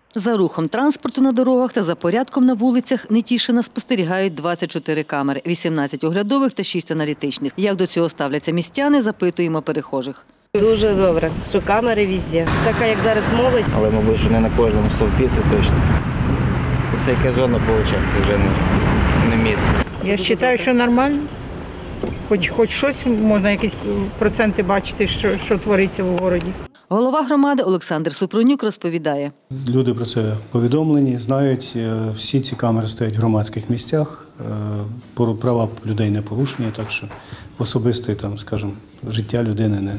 За рухом транспорту на дорогах та за порядком на вулицях Нетішина спостерігають 24 камери, 18 оглядових та 6 аналітичних. Як до цього ставляться містяни, запитуємо перехожих. Дуже добре, що камери везде. Така, як зараз молодь. Але, мабуть, що не на кожному стовпі, це точно. Це яке зона виходить, це вже не місто. Я вважаю, що нормально. Хоч щось можна, якісь проценти бачити, що твориться в місті. Голова громади Олександр Супрунюк розповідає. Люди про це повідомлені, знають, всі ці камери стоять в громадських місцях, права людей не порушені, так що в особисте, життя людини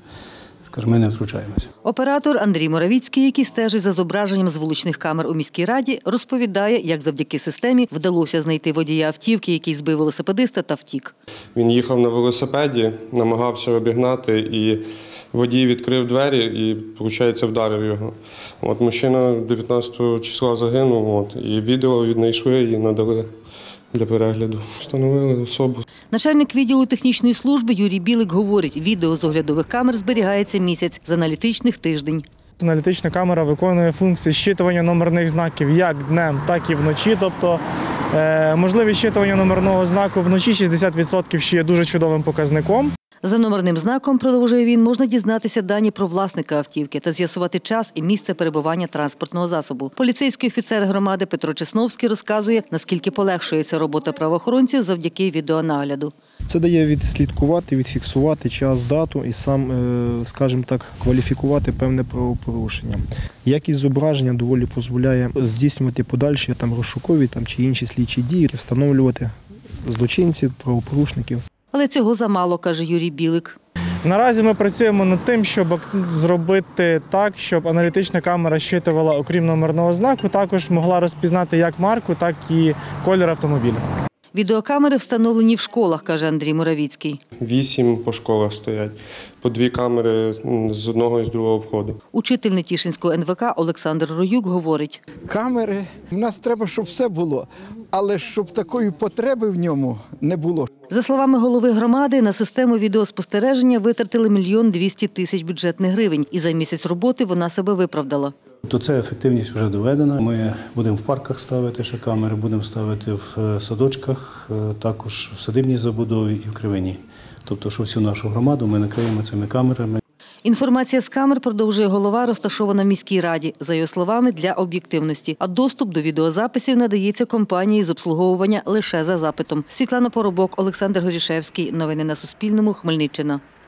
ми не втручаємося. Оператор Андрій Моравіцький, який стежить за зображенням з вуличних камер у міській раді, розповідає, як завдяки системі вдалося знайти водія автівки, який збив велосипедиста та втік. Він їхав на велосипеді, намагався обігнати, і водій відкрив двері і, виходить, вдарив його. Мужчина 19 числа загинув, і відео віднайшли і надали для перегляду. Встановили особу. Начальник відділу технічної служби Юрій Білик говорить, відео з оглядових камер зберігається місяць, з аналітичних – тиждень. Аналітична камера виконує функції зчитування номерних знаків як днем, так і вночі. Тобто можливість зчитування номерного знаку вночі 60%, що є дуже чудовим показником. За номерним знаком, продовжує він, можна дізнатися дані про власника автівки та з'ясувати час і місце перебування транспортного засобу. Поліцейський офіцер громади Петро Чесновський розказує, наскільки полегшується робота правоохоронців завдяки відеонагляду. Це дає відслідкувати, відфіксувати час, дату і сам, скажімо так, кваліфікувати певне правопорушення. Якість зображення доволі дозволяє здійснювати подальші розшукові чи інші слідчі дії, встановлювати злочинців, правопорушників. Але цього замало, каже Юрій Білик. Наразі ми працюємо над тим, щоб зробити так, щоб аналітична камера щитувала, окрім номерного знаку, також могла розпізнати як марку, так і колір автомобіля. Відеокамери встановлені в школах, каже Андрій Моравіцький. 8 по школах стоять, по 2 камери з одного і з другого входу. Учитель Нетішинського НВК Олександр Роюк говорить. Камери, в нас треба, щоб все було, але щоб такої потреби в ньому не було. За словами голови громади, на систему відеоспостереження витратили 1 200 000 бюджетних гривень. І за місяць роботи вона себе виправдала. То ця ефективність вже доведена. Ми будемо в парках ставити ще камери, будемо ставити в садочках, також в садибній забудові і в Кривині. Тобто, що всю нашу громаду ми накриємо цими камерами. Інформація з камер, продовжує голова, розташована в міській раді, за його словами, для об'єктивності. А доступ до відеозаписів надається компанії з обслуговування лише за запитом. Світлана Поробок, Олександр Горішевський. Новини на Суспільному. Хмельниччина.